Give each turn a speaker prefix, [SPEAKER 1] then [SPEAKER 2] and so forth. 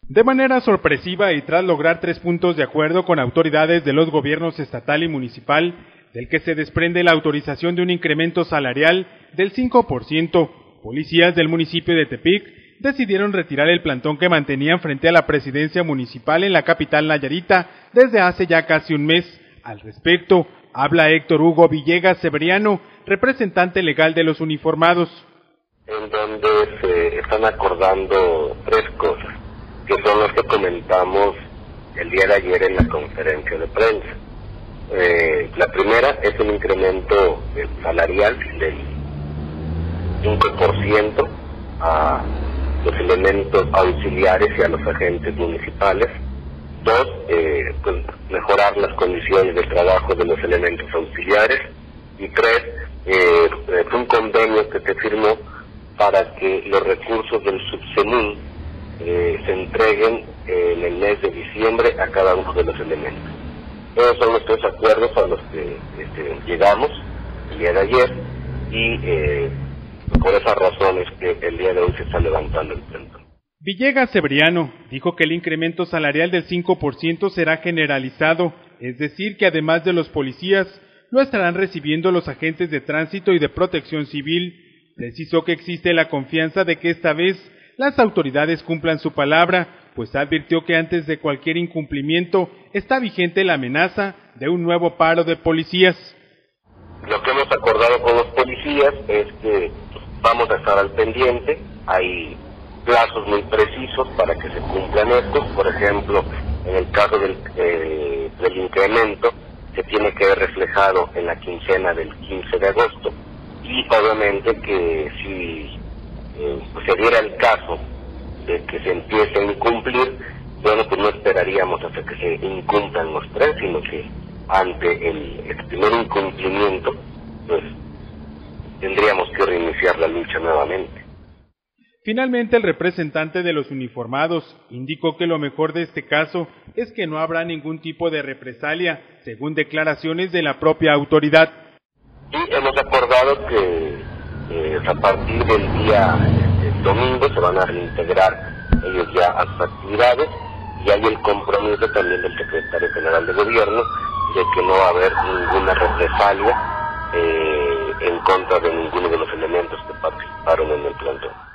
[SPEAKER 1] De manera sorpresiva y tras lograr 3 puntos de acuerdo con autoridades de los gobiernos estatal y municipal, del que se desprende la autorización de un incremento salarial del 5%, policías del municipio de Tepic decidieron retirar el plantón que mantenían frente a la presidencia municipal en la capital nayarita desde hace ya casi un mes. Al respecto, habla Héctor Hugo Villegas Severiano, representante legal de los uniformados.
[SPEAKER 2] En donde se están acordando 3 cosas, que son las que comentamos el día de ayer en la conferencia de prensa. La primera es un incremento salarial del 5% a los elementos auxiliares y a los agentes municipales. 2, pues mejorar las condiciones de trabajo de los elementos auxiliares. Y 3, es un convenio que se firmó para que los recursos del Subsemin se entreguen en el mes de diciembre a cada uno de los elementos. Esos son los 3 acuerdos a los que llegamos el día de ayer y por esas razones que el día de hoy se está levantando el plantón.
[SPEAKER 1] Villegas Severiano dijo que el incremento salarial del 5% será generalizado, es decir, que además de los policías, lo estarán recibiendo los agentes de tránsito y de protección civil. Precisó que existe la confianza de que esta vez las autoridades cumplan su palabra, pues advirtió que antes de cualquier incumplimiento está vigente la amenaza de un nuevo paro de policías.
[SPEAKER 2] Lo que hemos acordado con los policías es que vamos a estar al pendiente, hay plazos muy precisos para que se cumplan estos. Por ejemplo, en el caso del incremento, se tiene que ver reflejado en la quincena del 15 de agosto. Y obviamente que si se diera el caso de que se empiece a incumplir, bueno, pues no esperaríamos hasta que se incumplan los 3, sino que ante el primer incumplimiento, pues tendríamos que reiniciar la lucha nuevamente.
[SPEAKER 1] Finalmente, el representante de los uniformados indicó que lo mejor de este caso es que no habrá ningún tipo de represalia, según declaraciones de la propia autoridad.
[SPEAKER 2] Y hemos acordado que a partir del día domingo se van a reintegrar ellos ya a sus actividades, y hay el compromiso también del secretario general de gobierno de que no va a haber ninguna represalia en contra de ninguno de los elementos que participaron en el plantón.